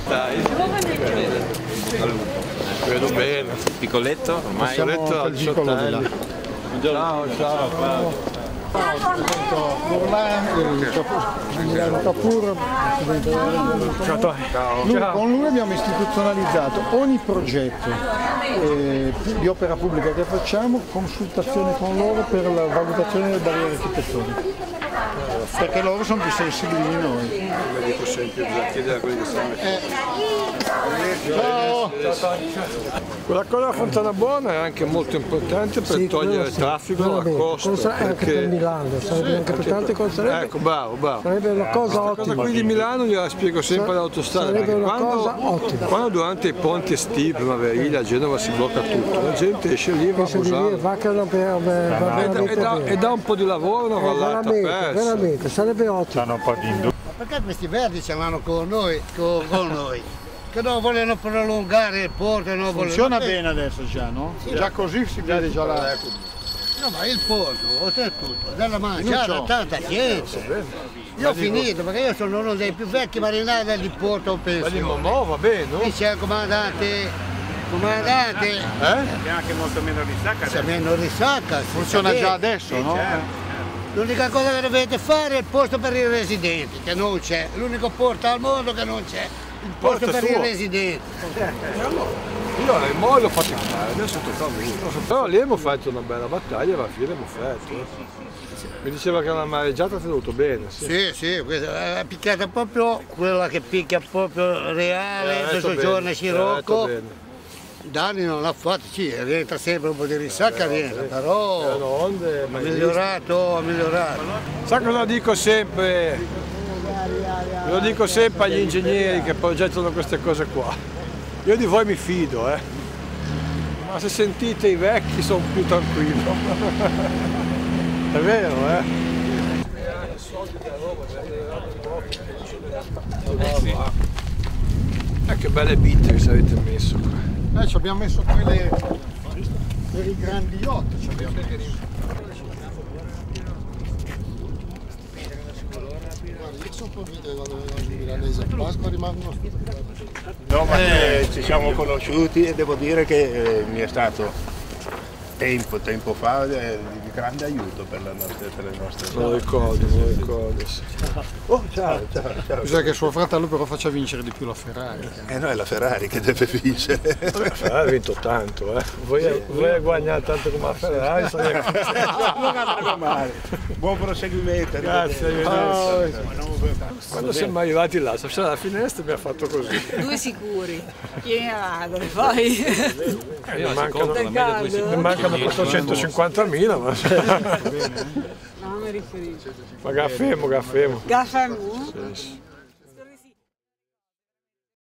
stai? Vedo bene. Piccoletto ormai? Piccoletto al 18 anni. Ciao, ciao. Con lui abbiamo istituzionalizzato ogni progetto di opera pubblica che facciamo, consultazione con loro per la valutazione delle barriere architettoniche, perché loro sono più sensibili di noi. Dico sempre, bisogna chiedere a quelli che sono Ciao! Quella cosa della Fontana Buona è anche molto importante per togliere il traffico, la costa. Anche per Milano, sarebbe anche per tante cose. Ecco, bravo. Sarebbe una cosa ottima. Questa qui di Milano gliela spiego sempre all'autostrada. Sarebbe una cosa ottima. Quando durante i ponti estivi, primaverili, a Genova si blocca tutto, la gente esce lì, va a Busano e dà un po' di lavoro, una vallata persa. Veramente, sarebbe ottimo. Perché questi verdi ce l'hanno con noi, che non vogliono prolungare il porto, non vogliono... Funziona bene adesso già, no? Sì, già così si vede già la... No, ma il porto, oltretutto, della mangiata, tanta gente. Io ho finito, perché io sono uno dei più vecchi marinai del porto, penso. Ma va bene, no? Qui c'è il comandante. Abbiamo anche molto meno risacca. C'è meno risacca. Funziona già adesso, no? L'unica cosa che dovete fare è il posto per i residenti, che non c'è. L'unico porto al mondo che non c'è. Il posto per i residenti. Io mo l'ho fatto fare, adesso tocca a lui. Però lì abbiamo fatto una bella battaglia, alla fine abbiamo fatto. Mi diceva che una mareggiata ha tenuto bene. Sì, questa è picchiata proprio quella che picchia proprio reale, questo giorno Scirocco. Danni non l'ha fatto, sì, rientra sempre un po' di risacca, però ha migliorato. Sa cosa dico sempre? Lo dico sempre agli ingegneri che progettano queste cose qua. Io di voi mi fido, ma se sentite i vecchi sono più tranquillo. È vero, Che belle bitte che ci avete messo qua. Ci abbiamo messo quelle per i grandi yacht. No, ma ci siamo conosciuti e devo dire che mi è stato tempo fa di grande aiuto per le nostre Me lo ricordo. Oh, ciao. Bisogna che suo fratello però faccia vincere di più la Ferrari. No, è la Ferrari che deve vincere. La Ferrari ha vinto tanto, Voi guadagnate tanto come la Ferrari. Buon proseguimento. Grazie. Quando siamo arrivati là, c'era la finestra e mi ha fatto così. Due sicuri, pieni a madre, poi... Ne mancano 450.000, ma... Non mi riferisco. Ma gaffemo. Gaffemo? Sì.